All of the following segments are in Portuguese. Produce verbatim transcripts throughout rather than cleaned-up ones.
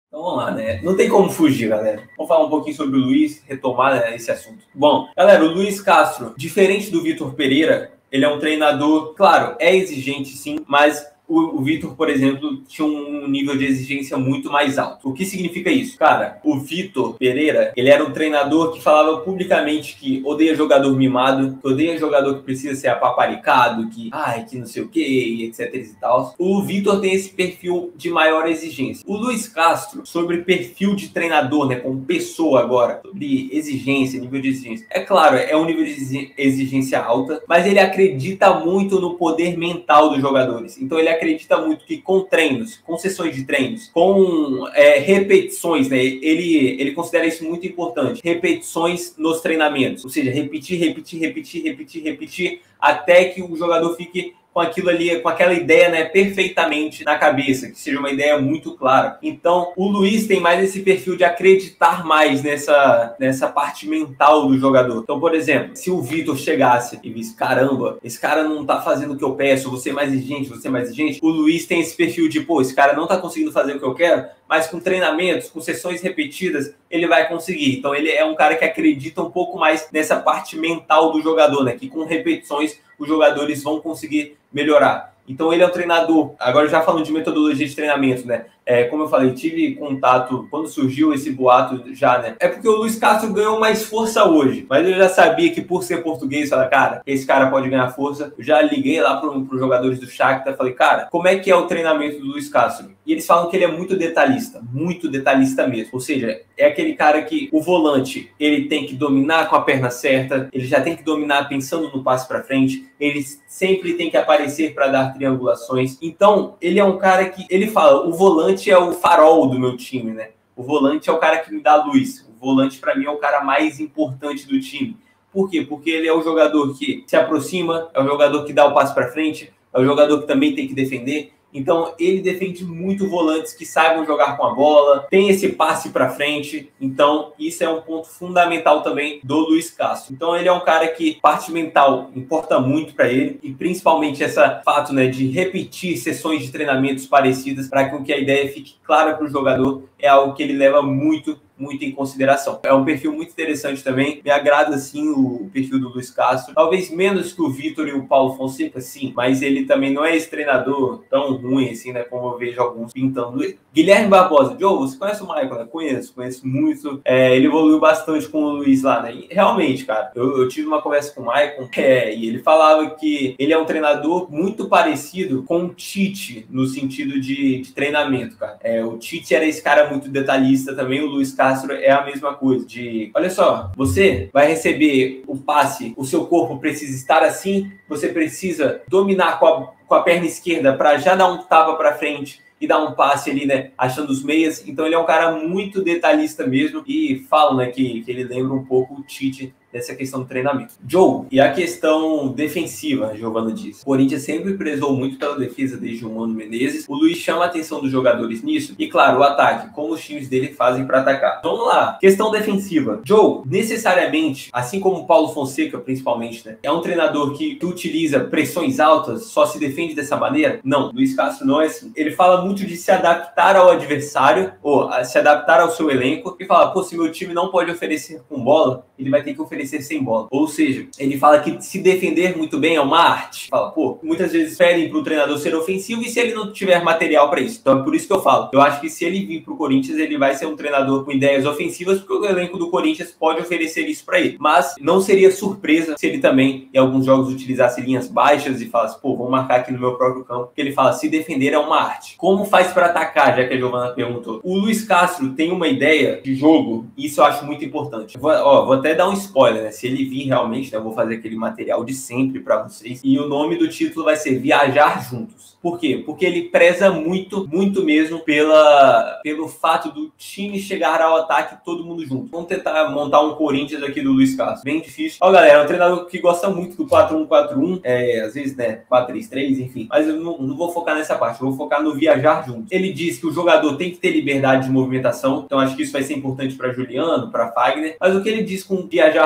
Então vamos lá, né? Não tem como fugir, galera. Vamos falar um pouquinho sobre o Luiz, retomar, né, esse assunto. Bom, galera, o Luiz Castro, diferente do Vitor Pereira, ele é um treinador, claro, é exigente sim, mas o, o Vitor, por exemplo, tinha um nível de exigência muito mais alto. O que significa isso? Cara, o Vitor Pereira, ele era um treinador que falava publicamente que odeia jogador mimado, que odeia jogador que precisa ser apaparicado, que, ai, que não sei o que, e etc e tal. O Vitor tem esse perfil de maior exigência. O Luiz Castro, sobre perfil de treinador, né, como pessoa agora, sobre exigência, nível de exigência. É claro, é um nível de exigência alta, mas ele acredita muito no poder mental dos jogadores. Então ele acredita muito que com treinos, com sessões de treinos, com é, repetições, né? Ele, ele considera isso muito importante. Repetições nos treinamentos. Ou seja, repetir, repetir, repetir, repetir, repetir, até que o jogador fique com aquilo ali, com aquela ideia, né, perfeitamente na cabeça, que seja uma ideia muito clara. Então, o Luiz tem mais esse perfil de acreditar mais nessa, nessa parte mental do jogador. Então, por exemplo, se o Vitor chegasse e visse, caramba, esse cara não tá fazendo o que eu peço, você é mais exigente, você é mais exigente, o Luiz tem esse perfil de, pô, esse cara não tá conseguindo fazer o que eu quero, mas com treinamentos, com sessões repetidas, ele vai conseguir. Então, ele é um cara que acredita um pouco mais nessa parte mental do jogador, né, que com repetições os jogadores vão conseguir melhorar. Então ele é um treinador, agora já falando de metodologia de treinamento, né? É, como eu falei, tive contato quando surgiu esse boato já, né? É porque o Luiz Castro ganhou mais força hoje, mas eu já sabia que por ser português, falei, cara, esse cara pode ganhar força. Eu já liguei lá para os jogadores do Shakhtar, falei, cara, como é que é o treinamento do Luiz Castro? E eles falam que ele é muito detalhista, muito detalhista mesmo. Ou seja, é aquele cara que o volante, ele tem que dominar com a perna certa, ele já tem que dominar pensando no passe para frente, ele sempre tem que aparecer para dar triangulações. Então, ele é um cara que, ele fala, o volante é o farol do meu time, né? O volante é o cara que me dá luz. O volante, para mim, é o cara mais importante do time. Por quê? Porque ele é o jogador que se aproxima, é o jogador que dá o passe para frente, é o jogador que também tem que defender. Então, ele defende muito volantes que saibam jogar com a bola, tem esse passe para frente. Então, isso é um ponto fundamental também do Luiz Castro. Então, ele é um cara que parte mental importa muito para ele, e principalmente esse fato, né, de repetir sessões de treinamentos parecidas para que a ideia fique clara para o jogador, é algo que ele leva muito muito em consideração. É um perfil muito interessante também. Me agrada, sim, o perfil do Luiz Castro. Talvez menos que o Vitor e o Paulo Fonseca, sim, mas ele também não é esse treinador tão ruim, assim, né, como eu vejo alguns pintando ele. Guilherme Barbosa. Joe, você conhece o Michael, né? Conheço, conheço muito. É, ele evoluiu bastante com o Luiz lá, né? E, realmente, cara, eu, eu tive uma conversa com o Michael, é, e ele falava que ele é um treinador muito parecido com o Tite, no sentido de, de treinamento, cara. É, o Tite era esse cara muito detalhista também, o Luiz Castro é a mesma coisa, de, olha só, você vai receber o passe, o seu corpo precisa estar assim, você precisa dominar com a, com a perna esquerda para já dar um tapa para frente e dar um passe ali, né, achando os meias. Então ele é um cara muito detalhista mesmo, e falam, né, que, que ele lembra um pouco o Tite nessa questão do treinamento. Joe, e a questão defensiva, a Giovana disse. O Corinthians sempre prezou muito pela defesa desde o Mano Menezes. O Luiz chama a atenção dos jogadores nisso. E claro, o ataque, como os times dele fazem para atacar. Vamos lá, questão defensiva. Joe, necessariamente, assim como o Paulo Fonseca, principalmente, né, é um treinador que, que utiliza pressões altas, só se defende dessa maneira? Não, Luiz Castro não é assim. Ele fala muito de se adaptar ao adversário, ou a se adaptar ao seu elenco, e fala, pô, se meu time não pode oferecer com bola, ele vai ter que oferecer sem bola. Ou seja, ele fala que se defender muito bem é uma arte. Fala, pô, muitas vezes pedem para o treinador ser ofensivo e se ele não tiver material para isso. Então é por isso que eu falo. Eu acho que se ele vir para o Corinthians, ele vai ser um treinador com ideias ofensivas, porque o elenco do Corinthians pode oferecer isso para ele. Mas não seria surpresa se ele também, em alguns jogos, utilizasse linhas baixas e falasse, pô, vou marcar aqui no meu próprio campo. Porque ele fala, se defender é uma arte. Como faz para atacar, já que a Giovana perguntou? O Luiz Castro tem uma ideia de jogo, e isso eu acho muito importante. Vou, ó, vou até dar um spoiler, né? Se ele vir realmente, né, eu vou fazer aquele material de sempre para vocês. E o nome do título vai ser Viajar Juntos. Por quê? Porque ele preza muito, muito mesmo pela, pelo fato do time chegar ao ataque todo mundo junto. Vamos tentar montar um Corinthians aqui do Luiz Castro. Bem difícil. Ó, galera, é um treinador que gosta muito do quatro um quatro um, é, às vezes, né, quatro três três, enfim. Mas eu não, não vou focar nessa parte, eu vou focar no Viajar Juntos. Ele diz que o jogador tem que ter liberdade de movimentação, então acho que isso vai ser importante para Juliano, para Fagner. Mas o que ele diz com Viajar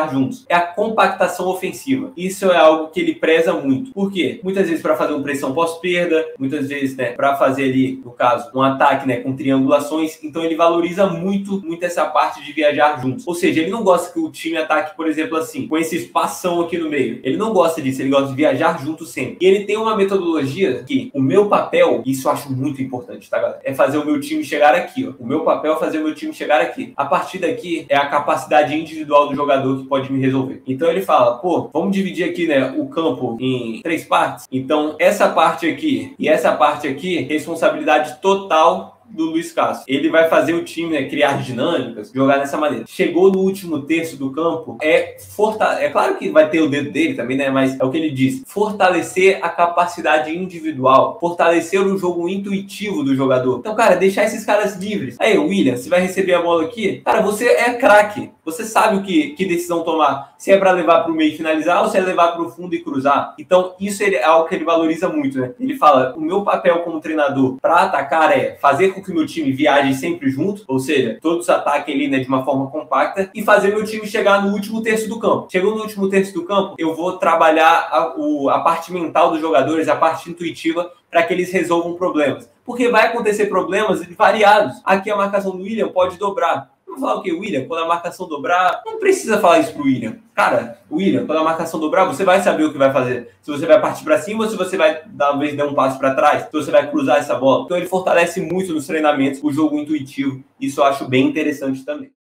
viajar juntos. É a compactação ofensiva. Isso é algo que ele preza muito. Por quê? Muitas vezes para fazer uma pressão pós-perda, muitas vezes, né, para fazer ali, no caso, um ataque, né, com triangulações. Então ele valoriza muito, muito essa parte de viajar juntos. Ou seja, ele não gosta que o time ataque, por exemplo, assim, com esse espação aqui no meio. Ele não gosta disso, ele gosta de viajar junto sempre. E ele tem uma metodologia que o meu papel, isso eu acho muito importante, tá, galera? É fazer o meu time chegar aqui, ó. O meu papel é fazer o meu time chegar aqui. A partir daqui é a capacidade individual do jogador que pode me resolver. Então ele fala, pô, vamos dividir aqui, né, o campo em três partes. Então essa parte aqui e essa parte aqui, responsabilidade total do Luiz Castro. Ele vai fazer o time, né, criar dinâmicas, jogar dessa maneira. Chegou no último terço do campo, é fortalecer. É claro que vai ter o dedo dele também, né? Mas é o que ele diz. Fortalecer a capacidade individual. Fortalecer o jogo intuitivo do jogador. Então, cara, deixar esses caras livres. Aí, William, você vai receber a bola aqui. Cara, você é craque. Você sabe o que, que decisão tomar. Se é para levar para o meio e finalizar ou se é levar para o fundo e cruzar. Então, isso é algo que ele valoriza muito, né? Ele fala, o meu papel como treinador para atacar é fazer com que o meu time viaje sempre junto, ou seja, todos ataquem ali, né, de uma forma compacta, e fazer meu time chegar no último terço do campo. Chegou no último terço do campo, eu vou trabalhar a, o, a parte mental dos jogadores, a parte intuitiva, para que eles resolvam problemas. Porque vai acontecer problemas variados. Aqui a marcação do William pode dobrar. Vamos falar o que, William? Quando a marcação dobrar, não precisa falar isso pro William. Cara, William, quando a marcação dobrar, você vai saber o que vai fazer. Se você vai partir para cima ou se você vai, talvez, dar um passo para trás. Se você vai cruzar essa bola. Então ele fortalece muito nos treinamentos o jogo intuitivo. Isso eu acho bem interessante também.